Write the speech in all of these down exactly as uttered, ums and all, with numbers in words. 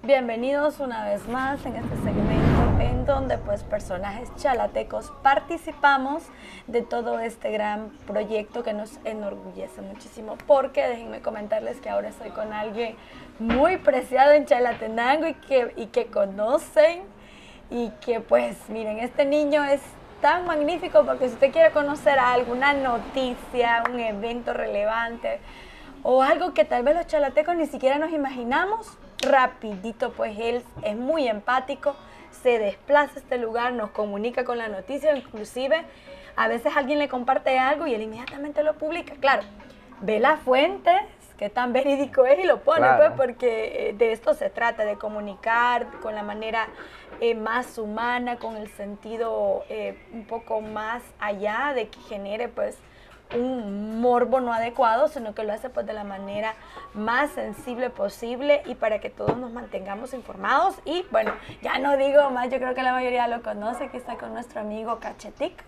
Bienvenidos una vez más en este segmento en donde pues personajes chalatecos participamos de todo este gran proyecto que nos enorgullece muchísimo, porque déjenme comentarles que ahora estoy con alguien muy preciado en Chalatenango y que, y que conocen y que pues miren, este niño es tan magnífico porque si usted quiere conocer alguna noticia, un evento relevante o algo que tal vez los chalatecos ni siquiera nos imaginamos, rapidito, pues él es muy empático, se desplaza a este lugar, nos comunica con la noticia, inclusive a veces alguien le comparte algo y él inmediatamente lo publica. Claro, ve las fuentes, qué tan verídico es y lo pone, claro. Pues porque de esto se trata, de comunicar con la manera eh, más humana, con el sentido eh, un poco más allá de que genere pues un morbo no adecuado, sino que lo hace pues de la manera más sensible posible y para que todos nos mantengamos informados. Y bueno, ya no digo más, yo creo que la mayoría lo conoce, aquí está con nuestro amigo Cachetic.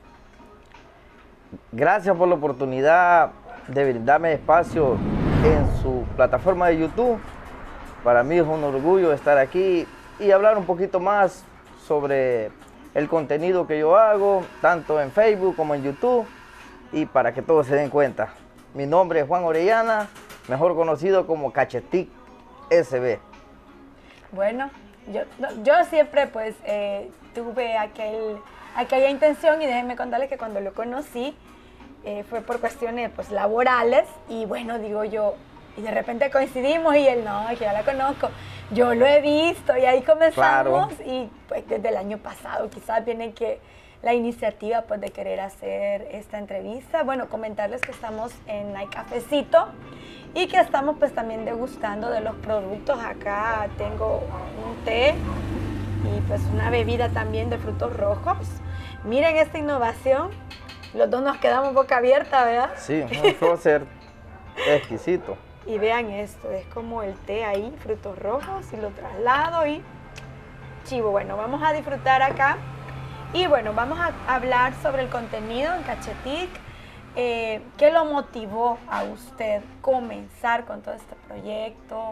Gracias por la oportunidad de brindarme espacio en su plataforma de YouTube. Para mí es un orgullo estar aquí y hablar un poquito más sobre el contenido que yo hago, tanto en Facebook como en YouTube. Y para que todos se den cuenta, mi nombre es Juan Orellana, mejor conocido como Cachetic S B. Bueno, yo, yo siempre pues eh, tuve aquel, aquella intención y déjenme contarles que cuando lo conocí eh, fue por cuestiones pues laborales y bueno, digo yo, y de repente coincidimos y él no, que ya la conozco, yo lo he visto y ahí comenzamos. Claro. Y pues desde el año pasado quizás viene que la iniciativa pues de querer hacer esta entrevista. Bueno, comentarles que estamos en Hay Cafecito y que estamos pues también degustando de los productos. Acá tengo un té y pues una bebida también de frutos rojos. Miren esta innovación, los dos nos quedamos boca abierta, ¿verdad? Sí, un prócer exquisito. Y vean esto, es como el té ahí, frutos rojos, y lo traslado y chivo. Bueno, vamos a disfrutar acá. Y bueno, vamos a hablar sobre el contenido en Cachetic. Eh, ¿Qué lo motivó a usted comenzar con todo este proyecto?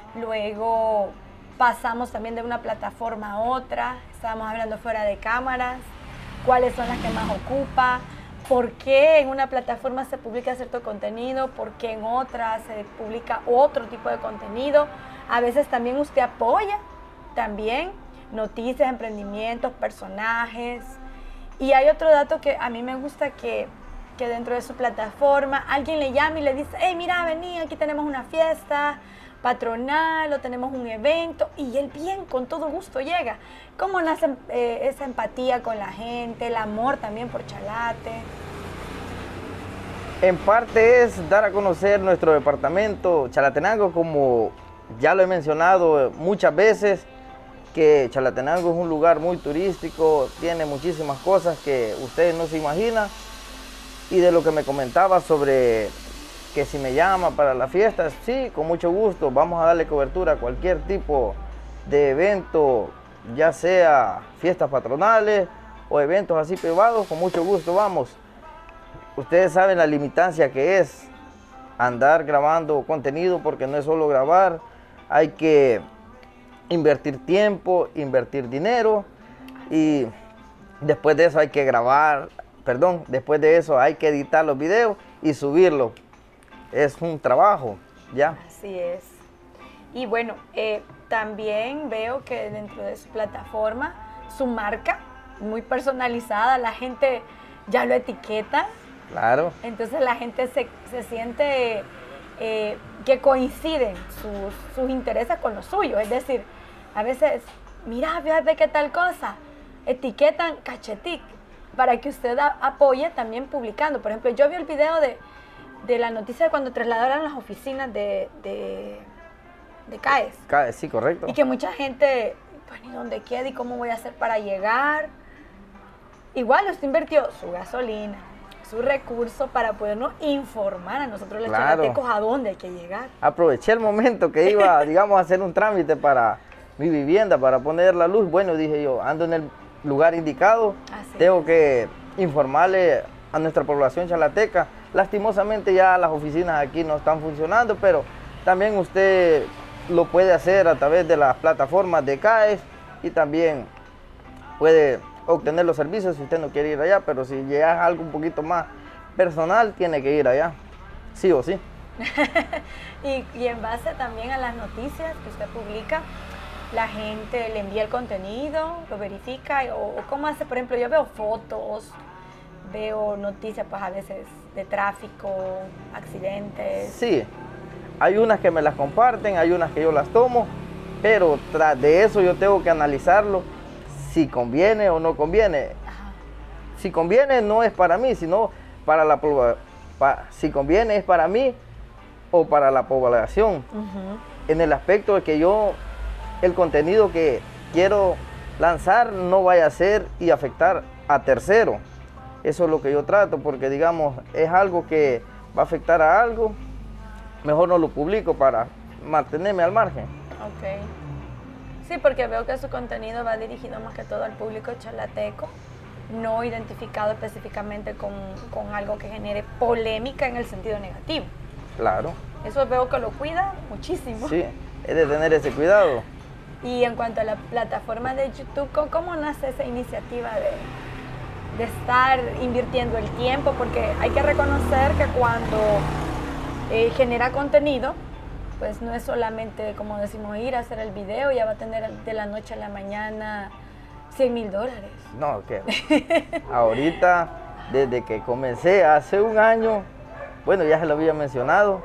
Luego pasamos también de una plataforma a otra. Estábamos hablando fuera de cámaras. ¿Cuáles son las que más ocupa? ¿Por qué en una plataforma se publica cierto contenido? ¿Por qué en otra se publica otro tipo de contenido? A veces también usted apoya también noticias, emprendimientos, personajes. Y hay otro dato que a mí me gusta, que, que dentro de su plataforma alguien le llama y le dice, hey, mira, vení, aquí tenemos una fiesta patronal o tenemos un evento, y él bien, con todo gusto llega. ¿Cómo nace eh, esa empatía con la gente, el amor también por Chalate? En parte es dar a conocer nuestro departamento Chalatenango, como ya lo he mencionado muchas veces, que Chalatenango es un lugar muy turístico, tiene muchísimas cosas que ustedes no se imaginan. Y de lo que me comentaba sobre que si me llama para las fiestas, sí, con mucho gusto, vamos a darle cobertura a cualquier tipo de evento, ya sea fiestas patronales o eventos así privados, con mucho gusto vamos. Ustedes saben la limitancia que es andar grabando contenido, porque no es solo grabar, hay que invertir tiempo, invertir dinero, y después de eso hay que grabar, perdón, después de eso hay que editar los videos y subirlos. Es un trabajo, ¿ya? Así es. Y bueno, eh, también veo que dentro de su plataforma, su marca, muy personalizada, la gente ya lo etiqueta. Claro. Entonces la gente se, se siente eh, que coinciden sus, sus intereses con los suyos. Es decir, a veces, mira, fíjate qué tal cosa, etiquetan Cachetic para que usted a, apoye también publicando. Por ejemplo, yo vi el video de, de la noticia de cuando trasladaron las oficinas de, de, de CAES. CAES, sí, correcto. Y que mucha gente, pues, ¿y dónde queda? ¿Y cómo voy a hacer para llegar? Igual usted invirtió su gasolina, su recurso para podernos informar a nosotros los claro. chalatecos a dónde hay que llegar. Aproveché el momento que iba, digamos, a hacer un trámite para mi vivienda, para poner la luz. Bueno, dije yo, ando en el lugar indicado, Así tengo es. que informarle a nuestra población chalateca. Lastimosamente ya las oficinas aquí no están funcionando, pero también usted lo puede hacer a través de las plataformas de C A E S y también puede obtener los servicios si usted no quiere ir allá, pero si llega a algo un poquito más personal, tiene que ir allá, sí o sí. y, y en base también a las noticias que usted publica, la gente le envía el contenido, lo verifica, o, o cómo hace, por ejemplo, yo veo fotos, veo noticias pues a veces de tráfico, accidentes. Sí, hay unas que me las comparten, hay unas que yo las tomo, pero tras de eso yo tengo que analizarlo si conviene o no conviene. Ajá. Si conviene no es para mí, sino para la para, si conviene es para mí o para la población. Uh-huh. En el aspecto de que yo, el contenido que quiero lanzar no vaya a ser y afectar a terceros. Eso es lo que yo trato, porque digamos, es algo que va a afectar a algo, mejor no lo publico para mantenerme al margen. Ok. Sí, porque veo que su contenido va dirigido más que todo al público chalateco, no identificado específicamente con, con algo que genere polémica en el sentido negativo. Claro. Eso veo que lo cuida muchísimo. Sí, es de tener ese cuidado. Y en cuanto a la plataforma de YouTube, ¿cómo nace esa iniciativa de, de estar invirtiendo el tiempo? Porque hay que reconocer que cuando eh, genera contenido, pues no es solamente, como decimos, ir a hacer el video, ya va a tener de la noche a la mañana cien mil dólares. No, que ahorita, desde que comencé hace un año, bueno, ya se lo había mencionado,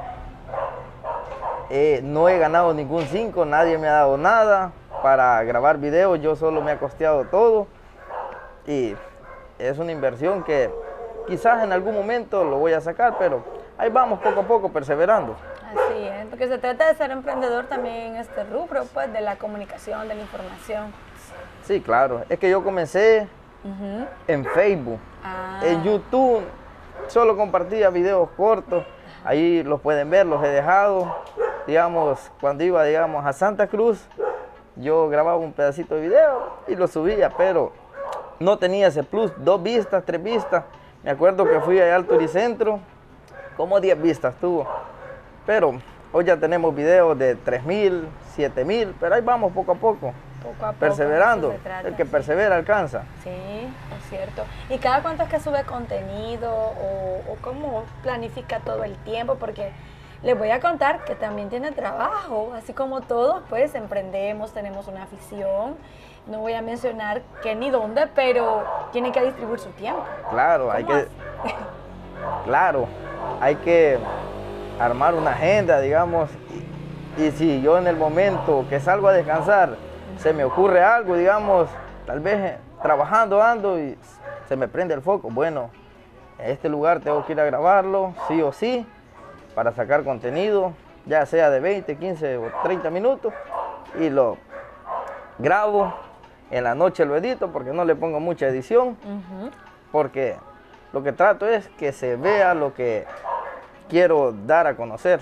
eh, no he ganado ningún cinco, nadie me ha dado nada para grabar videos, yo solo me he costeado todo y es una inversión que quizás en algún momento lo voy a sacar, pero ahí vamos poco a poco perseverando. Así es, porque se trata de ser emprendedor también en este rubro, pues, de la comunicación, de la información. Sí, claro. Es que yo comencé uh-huh. en Facebook, ah. en YouTube, solo compartía videos cortos. Ahí los pueden ver, los he dejado. Digamos, cuando iba, digamos, a Santa Cruz, yo grababa un pedacito de video y lo subía, pero no tenía ese plus, dos vistas, tres vistas. Me acuerdo que fui allá al Turicentro, como diez vistas tuvo. Pero hoy ya tenemos videos de tres mil, siete mil, pero ahí vamos poco a poco, poco, a poco perseverando. Trata, el que sí. persevera alcanza. Sí, es cierto. ¿Y cada cuánto es que sube contenido o, o cómo planifica todo el tiempo? Porque les voy a contar que también tiene trabajo, así como todos, pues emprendemos, tenemos una afición. No voy a mencionar qué ni dónde, pero tiene que distribuir su tiempo. Claro, hay que, claro, hay que armar una agenda, digamos, y, y si yo en el momento que salgo a descansar se me ocurre algo, digamos, tal vez eh, trabajando ando y se me prende el foco, bueno, en este lugar tengo que ir a grabarlo, sí o sí, para sacar contenido, ya sea de veinte, quince o treinta minutos, y lo grabo, en la noche lo edito porque no le pongo mucha edición, uh-huh. porque lo que trato es que se vea lo que quiero dar a conocer.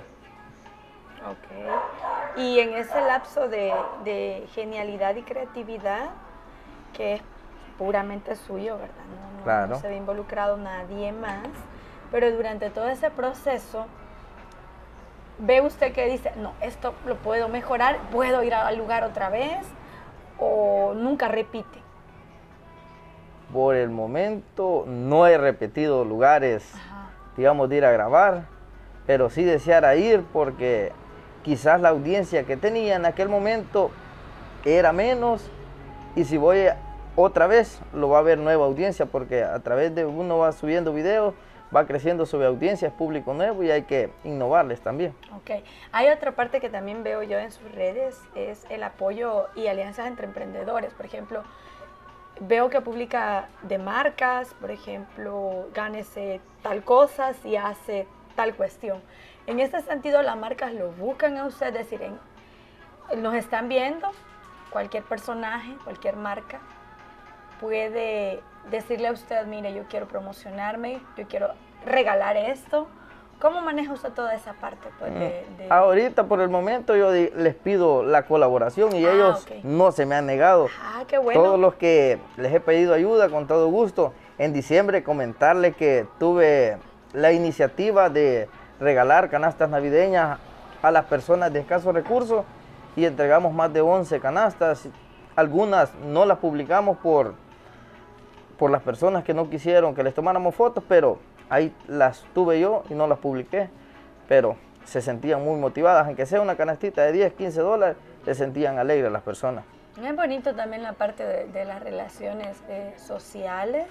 Ok. Y en ese lapso de, de genialidad y creatividad, que es puramente suyo, ¿verdad? No, no, claro. no se ve involucrado nadie más, pero durante todo ese proceso, ¿ve usted que dice, no, esto lo puedo mejorar, puedo ir al lugar otra vez, o nunca repite? Por el momento no he repetido lugares, ajá. digamos, de ir a grabar, pero sí deseara ir porque quizás la audiencia que tenía en aquel momento era menos y si voy otra vez lo va a ver nueva audiencia porque a través de uno va subiendo videos, va creciendo su audiencia, es público nuevo y hay que innovarles también. Ok, hay otra parte que también veo yo en sus redes, es el apoyo y alianzas entre emprendedores. Por ejemplo, veo que publica de marcas, por ejemplo, gánese tal cosa si hace tal cuestión. En este sentido, las marcas lo buscan a usted, es decir, en, nos están viendo, cualquier personaje, cualquier marca puede decirle a usted, mire, yo quiero promocionarme, yo quiero regalar esto. ¿Cómo maneja usted toda esa parte? Pues, de, de... Ahorita, por el momento, yo les pido la colaboración y ah, ellos okay. no se me han negado. Ah, qué bueno. Todos los que les he pedido ayuda, con todo gusto. En diciembre, comentarles que tuve la iniciativa de regalar canastas navideñas a las personas de escasos recursos y entregamos más de once canastas. Algunas no las publicamos por, por las personas que no quisieron que les tomáramos fotos, pero ahí las tuve yo y no las publiqué. Pero se sentían muy motivadas, aunque sea una canastita de diez, quince dólares, se sentían alegres las personas. Es bonito también la parte de, de las relaciones eh, sociales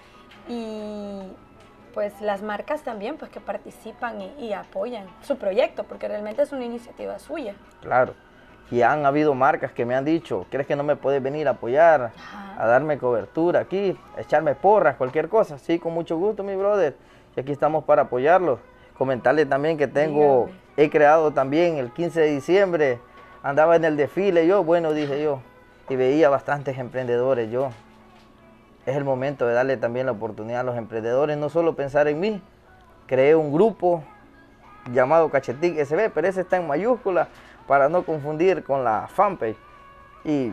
y pues las marcas también pues que participan y, y apoyan su proyecto, porque realmente es una iniciativa suya. Claro. Y han habido marcas que me han dicho, ¿crees que no me puedes venir a apoyar, Ajá. a darme cobertura aquí, a echarme porras, cualquier cosa? Sí, con mucho gusto, mi brother. Y aquí estamos para apoyarlos. Comentarle también que tengo, Dígame. he creado también el quince de diciembre, andaba en el desfile yo, bueno, dije yo, y veía bastantes emprendedores yo. Es el momento de darle también la oportunidad a los emprendedores, no solo pensar en mí. Creé un grupo llamado Cachetic S B, pero ese está en mayúscula, para no confundir con la fanpage, y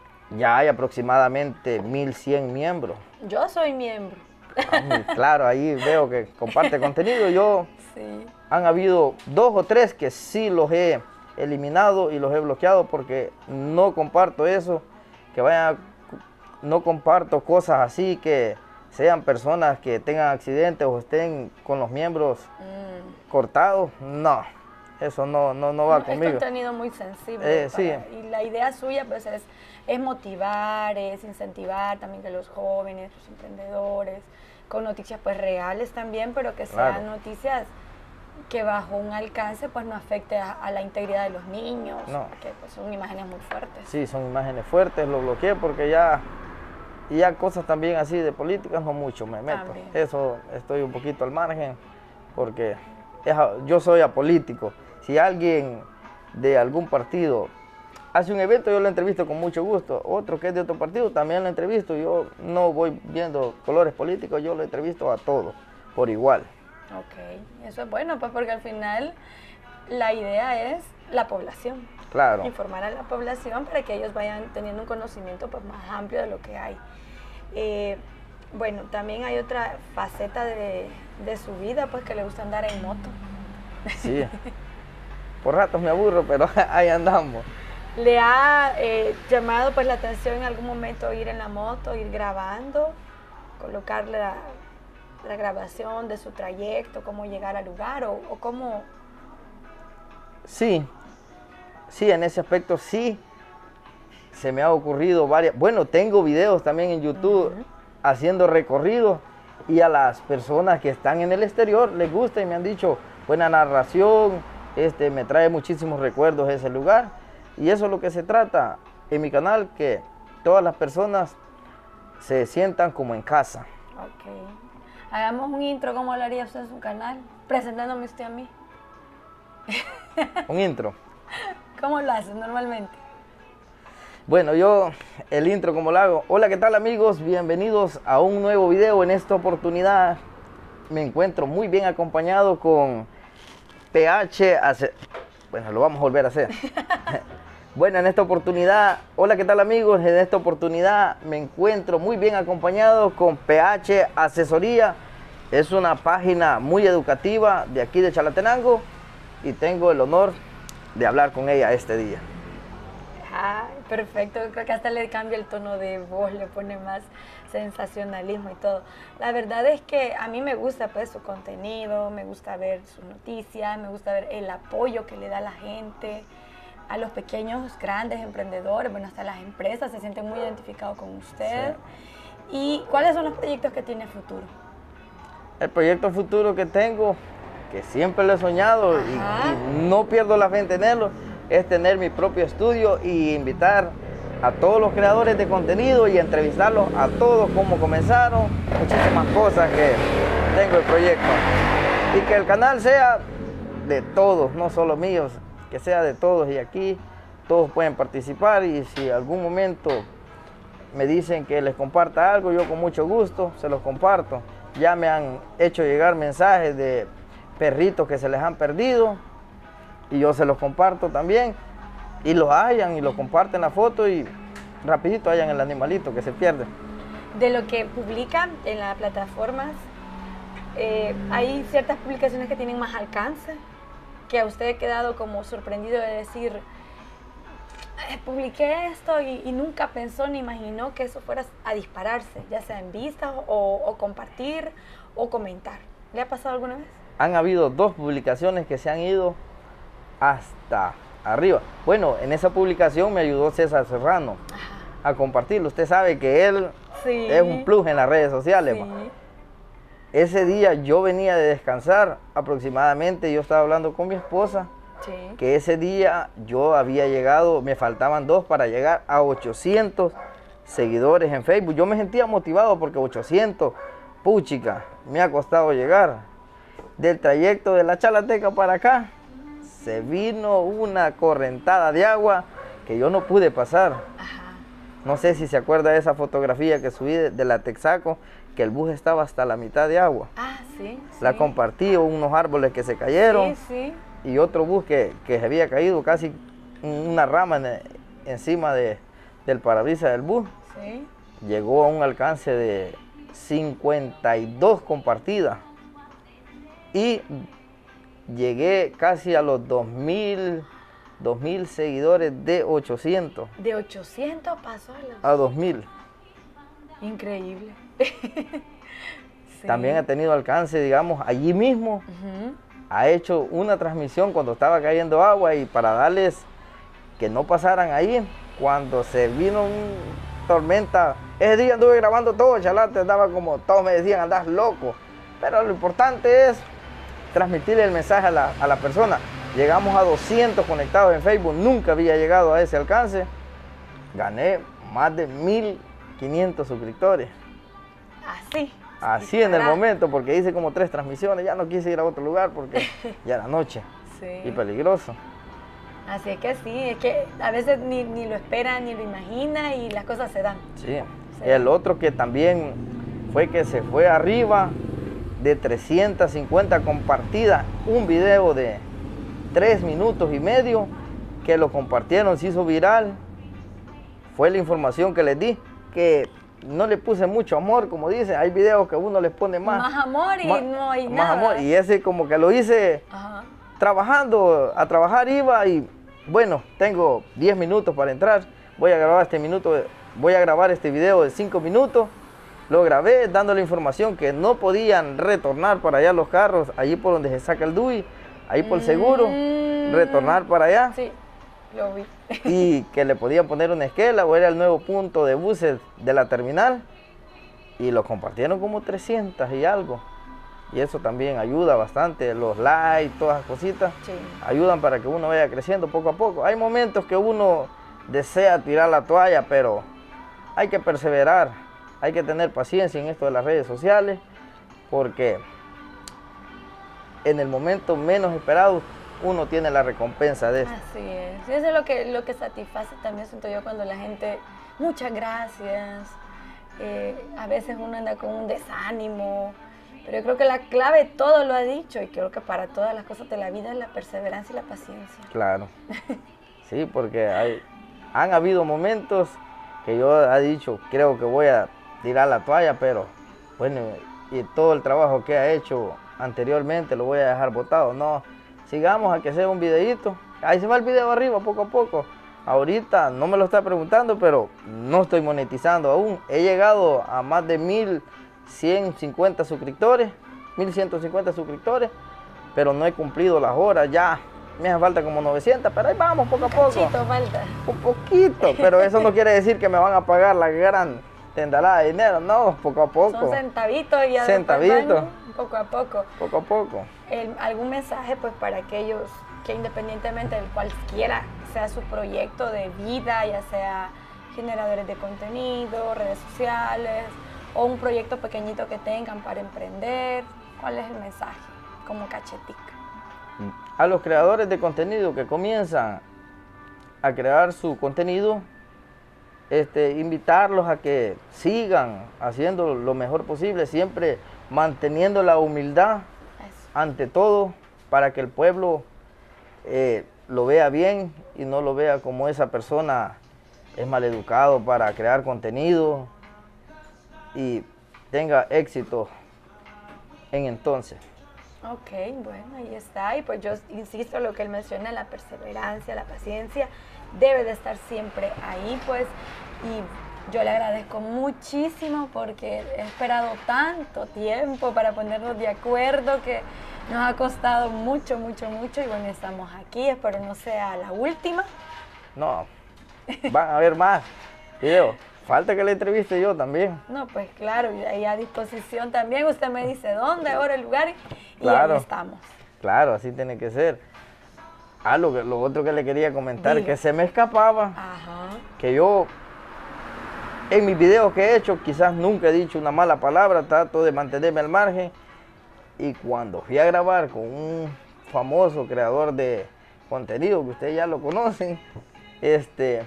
ya hay aproximadamente mil cien miembros. Yo soy miembro. Ah, claro, ahí veo que comparte contenido. Yo, sí. Han habido dos o tres que sí los he eliminado y los he bloqueado porque no comparto eso, que vayan, no comparto cosas así que sean personas que tengan accidentes o estén con los miembros mm. cortados, no. Eso no, no, no va no, conmigo. Es contenido muy sensible. Eh, sí. Y la idea suya pues es, es motivar, es incentivar también que los jóvenes, los emprendedores, con noticias pues reales también, pero que sean claro. noticias que bajo un alcance pues no afecte a, a la integridad de los niños, no. porque pues son imágenes muy fuertes. Sí, son imágenes fuertes, lo bloqueé porque ya, y ya cosas también así de políticas no mucho me meto. También. Eso estoy un poquito al margen porque es, yo soy apolítico. Si alguien de algún partido hace un evento, yo lo entrevisto con mucho gusto. Otro que es de otro partido, también lo entrevisto. Yo no voy viendo colores políticos, yo lo entrevisto a todos, por igual. Ok, eso es bueno, pues porque al final la idea es la población. Claro. Informar a la población para que ellos vayan teniendo un conocimiento pues, más amplio de lo que hay. Eh, bueno, también hay otra faceta de, de su vida, pues que le gusta andar en moto. Sí. Por ratos me aburro, pero ahí andamos. ¿Le ha eh, llamado pues la atención en algún momento ir en la moto, ir grabando, colocarle la, la grabación de su trayecto, cómo llegar al lugar o, o cómo? Sí, sí, en ese aspecto sí, se me ha ocurrido varias, bueno, tengo videos también en YouTube uh-huh. haciendo recorridos y a las personas que están en el exterior les gusta y me han dicho buena narración. Este, me trae muchísimos recuerdos ese lugar y eso es lo que se trata en mi canal, que todas las personas se sientan como en casa. Ok. Hagamos un intro, ¿cómo lo haría usted en su canal? Presentándome usted a mí. ¿Un intro? ¿Cómo lo hace normalmente? Bueno, yo el intro como lo hago. Hola, ¿qué tal amigos? Bienvenidos a un nuevo video. En esta oportunidad me encuentro muy bien acompañado con P H, hace, bueno, lo vamos a volver a hacer. Bueno, en esta oportunidad, hola, ¿qué tal amigos? En esta oportunidad me encuentro muy bien acompañado con P H Asesoría. Es una página muy educativa de aquí de Chalatenango y tengo el honor de hablar con ella este día. Ah, perfecto, creo que hasta le cambia el tono de voz, le pone más sensacionalismo y todo. La verdad es que a mí me gusta pues su contenido, me gusta ver sus noticias, me gusta ver el apoyo que le da la gente, a los pequeños, grandes emprendedores, bueno, hasta las empresas se sienten muy identificados con usted. Sí. ¿Y cuáles son los proyectos que tiene futuro? El proyecto futuro que tengo, que siempre lo he soñado y, y no pierdo la fe en tenerlo, es tener mi propio estudio y invitar a todos los creadores de contenido y entrevistarlos a todos, cómo comenzaron, muchísimas cosas que tengo el proyecto. Y que el canal sea de todos, no solo míos, que sea de todos y aquí todos pueden participar y si algún momento me dicen que les comparta algo, yo con mucho gusto se los comparto. Ya me han hecho llegar mensajes de perritos que se les han perdido y yo se los comparto también y los hallan y los comparten la foto y rapidito hallan el animalito que se pierde. De lo que publican en las plataformas, eh, hay ciertas publicaciones que tienen más alcance, que a usted ha quedado como sorprendido de decir, eh, publiqué esto y, y nunca pensó ni imaginó que eso fuera a dispararse, ya sea en vistas o, o compartir o comentar. ¿Le ha pasado alguna vez? Han habido dos publicaciones que se han ido hasta arriba. Bueno, en esa publicación me ayudó César Serrano Ajá. a compartirlo. Usted sabe que él sí. es un plus en las redes sociales. Sí. Ese día yo venía de descansar aproximadamente, yo estaba hablando con mi esposa, sí. que ese día yo había llegado, me faltaban dos para llegar a ochocientos seguidores en Facebook. Yo me sentía motivado porque ochocientos, puchica, me ha costado llegar. Del trayecto de la Chalateca para acá, se vino una correntada de agua que yo no pude pasar. Ajá. No sé si se acuerda de esa fotografía que subí de, de la Texaco, que el bus estaba hasta la mitad de agua. Ah, sí, La sí. compartí, unos árboles que se cayeron. Sí, sí. Y otro bus que, que se había caído casi una rama en, encima de, del parabrisas del bus. Sí. Llegó a un alcance de cincuenta y dos compartidas. Y llegué casi a los dos mil seguidores de ochocientos. De ochocientos pasó a los... A dos mil. Increíble. Sí. También ha tenido alcance, digamos, allí mismo. Uh-huh. Ha hecho una transmisión cuando estaba cayendo agua y para darles que no pasaran ahí, cuando se vino una tormenta. Ese día anduve grabando todo, Chalate, andaba como, todos me decían, andás loco. Pero lo importante es transmitirle el mensaje a la, a la persona. Llegamos a doscientos conectados en Facebook, nunca había llegado a ese alcance. Gané más de mil quinientos suscriptores. Así. Así en el momento, porque hice como tres transmisiones, ya no quise ir a otro lugar porque ya era noche sí. y peligroso. Así es que sí, es que a veces ni, ni lo espera, ni lo imagina y las cosas se dan. Sí, se el dan. Otro que también fue que se fue arriba de trescientas cincuenta compartidas, un video de tres minutos y medio que lo compartieron, se hizo viral. Fue la información que les di, que no le puse mucho amor, como dice, hay videos que uno les pone más. Más amor y más, no hay más nada. Amor, y ese como que lo hice Ajá. trabajando, a trabajar iba y bueno, tengo diez minutos para entrar, voy a grabar este minuto, voy a grabar este video de cinco minutos. Lo grabé dando la información que no podían retornar para allá los carros, allí por donde se saca el D U I, ahí por el seguro, mm. retornar para allá. Sí, lo vi. Y que le podían poner una esquela o era el nuevo punto de buses de la terminal. Y lo compartieron como trescientos y algo. Y eso también ayuda bastante, los likes, todas las cositas, sí. ayudan para que uno vaya creciendo poco a poco. Hay momentos que uno desea tirar la toalla, pero hay que perseverar. Hay que tener paciencia en esto de las redes sociales, porque en el momento menos esperado uno tiene la recompensa de esto. Así es. Eso es lo que, lo que satisface también, siento yo, cuando la gente, muchas gracias, eh, a veces uno anda con un desánimo, pero yo creo que la clave, todo lo ha dicho, y creo que para todas las cosas de la vida es la perseverancia y la paciencia. Claro. Sí, porque hay, han habido momentos que yo he dicho, creo que voy a tirar la toalla, pero bueno, y todo el trabajo que ha hecho anteriormente lo voy a dejar botado. No, sigamos a que sea un videíto. Ahí se va el video arriba poco a poco. Ahorita no me lo está preguntando, pero no estoy monetizando aún. He llegado a más de mil ciento cincuenta suscriptores, mil ciento cincuenta suscriptores, pero no he cumplido las horas. Ya me hace falta como novecientos, pero ahí vamos poco a poco. Un poquito falta. Un poquito, pero eso no quiere decir que me van a pagar la gran tendalada de dinero, no, poco a poco. Son centavitos y ya centavitos. Poco a poco. Poco a poco. El, ¿Algún mensaje pues para aquellos que independientemente del cualquiera sea su proyecto de vida, ya sea generadores de contenido, redes sociales o un proyecto pequeñito que tengan para emprender? ¿Cuál es el mensaje como cachetica? A los creadores de contenido que comienzan a crear su contenido, este, invitarlos a que sigan haciendo lo mejor posible, siempre manteniendo la humildad Eso. ante todo, para que el pueblo eh, lo vea bien y no lo vea como esa persona es maleducado para crear contenido y tenga éxito en entonces. Ok, bueno, ahí está. Y pues yo insisto en lo que él menciona, la perseverancia, la paciencia debe de estar siempre ahí, pues, y yo le agradezco muchísimo porque he esperado tanto tiempo para ponernos de acuerdo que nos ha costado mucho, mucho, mucho y bueno, estamos aquí, espero no sea la última. No, van a haber más videos. Falta que le entreviste yo también. No, pues claro, y ahí a disposición también. Usted me dice dónde, hora, el lugar y Claro. ahí estamos. Claro, así tiene que ser. Ah, lo, que- lo otro que le quería comentar, Diga. que se me escapaba, Ajá. que yo en mis videos que he hecho quizás nunca he dicho una mala palabra, trato de mantenerme al margen. Y cuando fui a grabar con un famoso creador de contenido, que ustedes ya lo conocen, este,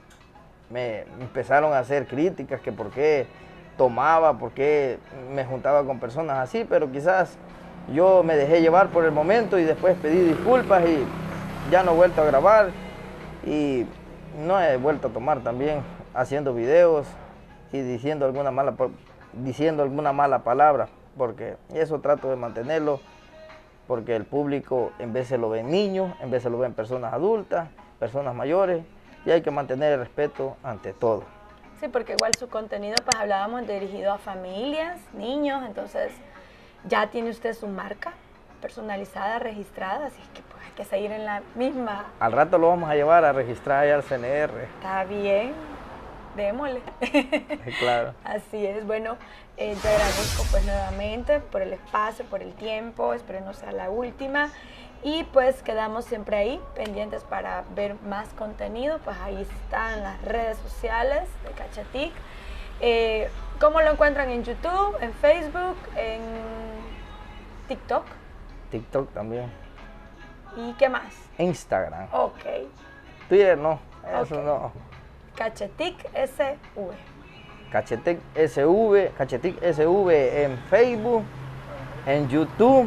me empezaron a hacer críticas, que por qué tomaba, por qué me juntaba con personas así, pero quizás yo me dejé llevar por el momento y después pedí disculpas y ya no he vuelto a grabar y no he vuelto a tomar también haciendo videos y diciendo alguna mala, pa- diciendo alguna mala palabra, porque eso trato de mantenerlo, porque el público en veces lo ven niños, en veces lo ven personas adultas, personas mayores, y hay que mantener el respeto ante todo. Sí, porque igual su contenido, pues hablábamos dirigido a familias, niños, entonces ya tiene usted su marca personalizada, registrada, así que pues hay que seguir en la misma. Al rato lo vamos a llevar a registrar allá al C N R. Está bien, démosle. Claro. Así es, bueno, eh, yo agradezco pues nuevamente por el espacio, por el tiempo, espero no sea la última. Y pues quedamos siempre ahí, pendientes para ver más contenido, pues ahí están las redes sociales de Cachetic. Eh, ¿Cómo lo encuentran en YouTube, en Facebook, en TikTok? TikTok también. ¿Y qué más? Instagram. Ok, Twitter no, eso Ok. no. Cachetic S V. Cachetic S V, Cachetic S V en Facebook, en YouTube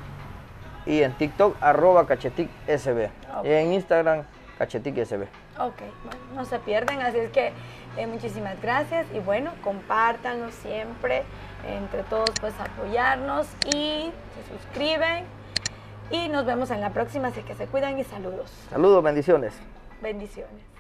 y en TikTok arroba Cachetic S V. Ok. Y en Instagram Cachetic S V. Ok, bueno, no se pierden, así es que eh, muchísimas gracias y bueno, compártanlo siempre, entre todos pues apoyarnos y se suscriben y nos vemos en la próxima, así que se cuidan y saludos. Saludos, bendiciones. Bendiciones.